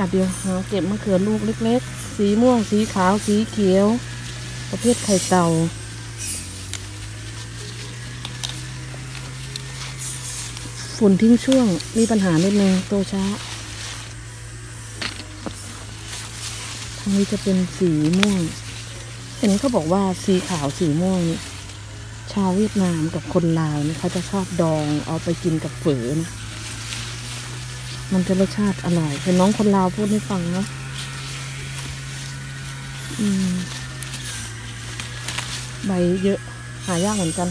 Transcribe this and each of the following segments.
กัดเดียวเราเก็บมะเขือลูกเล็กๆสีม่วงสีขาวสีเขียวประเภทไข่เต่าฝุ่นทิ้งช่วงมีปัญหานิดนึงโตช้าทางนี้จะเป็นสีม่วงอันนี้เขาบอกว่าสีขาวสีม่วงนี่ชาวเวียดนามกับคนลาวนี่เขาจะชอบดองเอาไปกินกับเฝอนะมันจะรสชาติอร่อยเป็นน้องคนลาวพูดให้ฟังเนาะใบเยอะหายากเหมือนกัน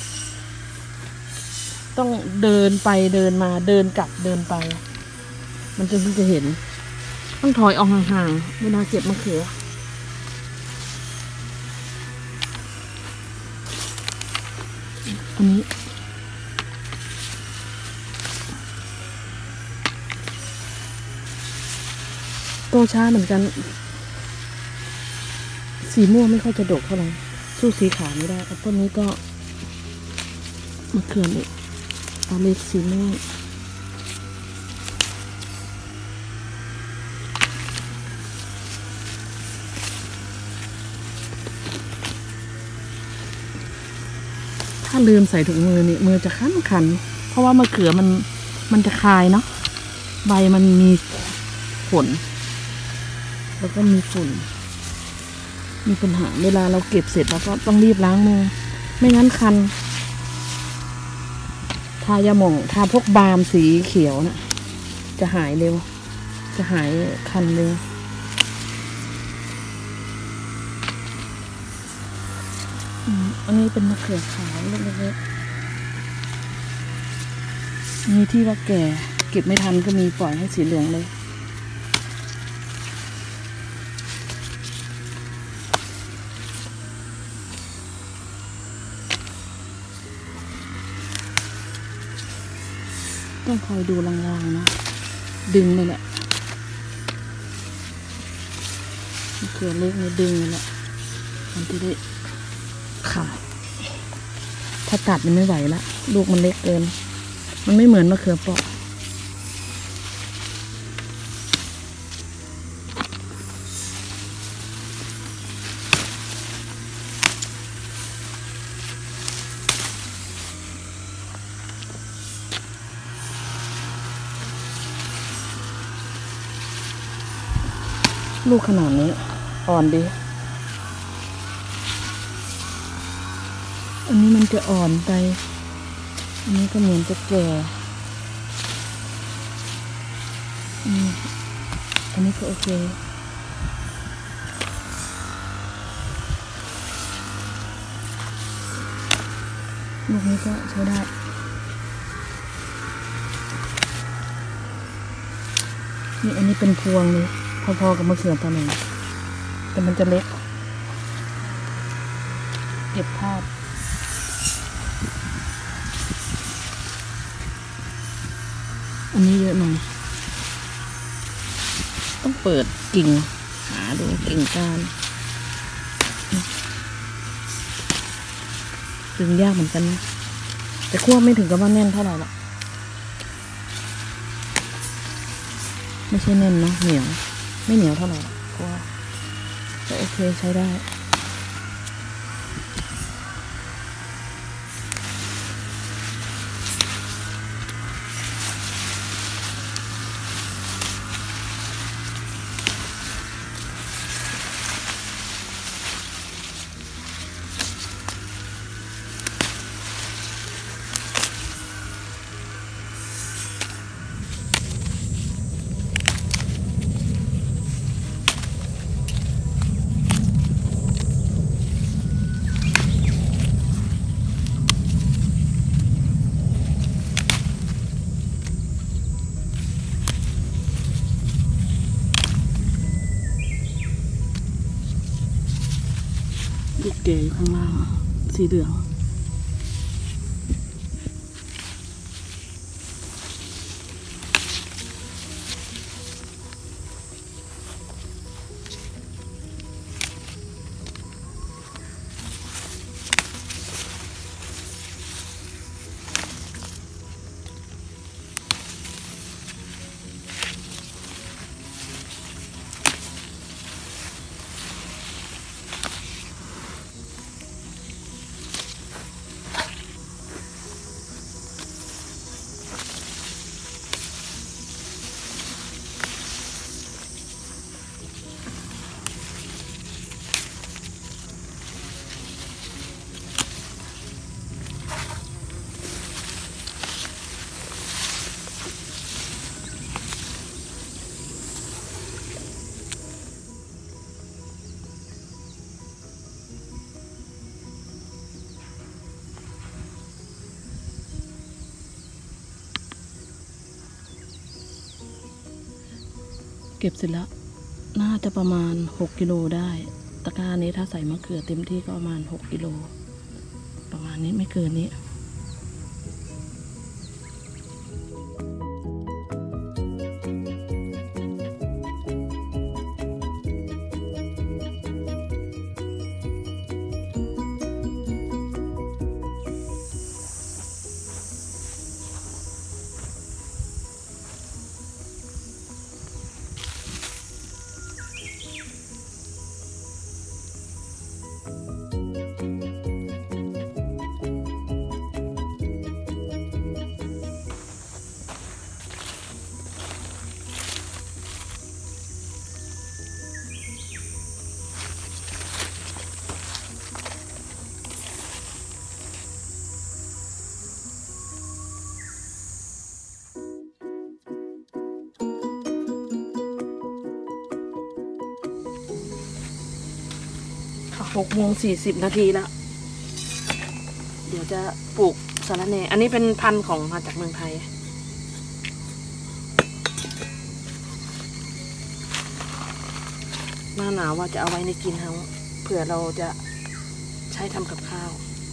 ต้องเดินไปเดินมาเดินกลับเดินไปมันจะเห็นต้องถอยออกห่างๆเวลาเก็บมะเขืออันนี้โตช้าเหมือนกันสีม่วงไม่ค่อยจะดกเท่าไหร่สู้สีขาวไม่ได้ต้นนี้ก็มะเขือเนี่ยเอาเล็กสีม่วงถ้าลืมใส่ถุงมือนี่มือจะคันเพราะว่ามะเขือมันจะคายเนาะใบมันมีขนแล้วก็มีฝุ่นมีปัญหาเวลาเราเก็บเสร็จแล้วก็ต้องรีบล้างมือไม่งั้นคันทายาหม่องทาพวกบาล์มสีเขียวนะจะหายเร็วจะหายคันเร็วอันนี้เป็นมะเขือขาวเล็กๆมีที่ว่าแก่เก็บไม่ทันก็มีปล่อยให้สีเหลืองเลยต้องคอยดูลางๆนะดึงเลยแหละมะเขือเล็กเนี่ยดึงเลยแหละมันจะได้ขาดถ้าตัดมันไม่ไหวละลูกมันเล็กเกินมันไม่เหมือนมะเขือเปราะลูกขนาดนี้อ่อนดีอันนี้มันจะอ่อนไปอันนี้ก็เหมือนจะแก่อันนี้ก็โอเคลูกนี้ก็ใช้ได้นี่อันนี้เป็นพวงเลยพอๆกับมะเขือตอนนี้แต่มันจะเล็กเก็บภาพอันนี้เยอะหน่อยต้องเปิดกิ่งหาดูกิ่งก้านดึงยากเหมือนกันนะแต่คั่วไม่ถึงกับว่าแน่นเท่าไหร่หรอกไม่ใช่แน่นนะเหนียวไม่เหนียวเท่าไหร่คั่วแต่โอเคใช้ได้ลูกเกยข้างล่างสีเหลืองเก็บเสร็จแล้วน่าจะประมาณ6 กิโลได้ตะกร้านี้ถ้าใส่มะเขือเต็มที่ก็ประมาณ6 กิโลประมาณนี้ไม่เกินนี้6:40 นาทีแล้ว เดี๋ยวจะปลูกสะระแหน่อันนี้เป็นพันธุ์ของมาจากเมืองไทยหน้าหนาวว่าจะเอาไว้ในกินเฮาเผื่อเราจะใช้ทำกับข้าว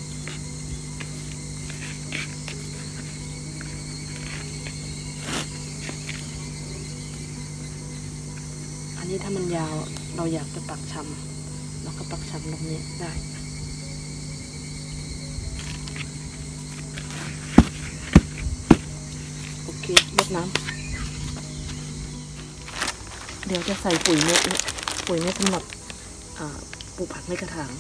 อันนี้ถ้ามันยาวเราอยากจะปักชำเราก็ปักชำตรงนี้ได้โอเครดน้ำเดี๋ยวจะใส่ปุ๋ยเม็ดสำหรับปลูกผักในกระถาง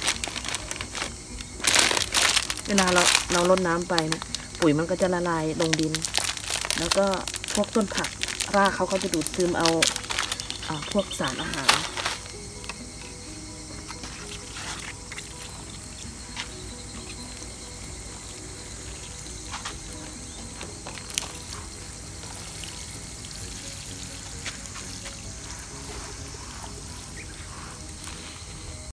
เวลาเรารดน้ำไปเนี่ยปุ๋ยมันก็จะละลายลงดินแล้วก็พวกต้นผักรากเขาก็จะดูดซึมเอาพวกสารอาหาร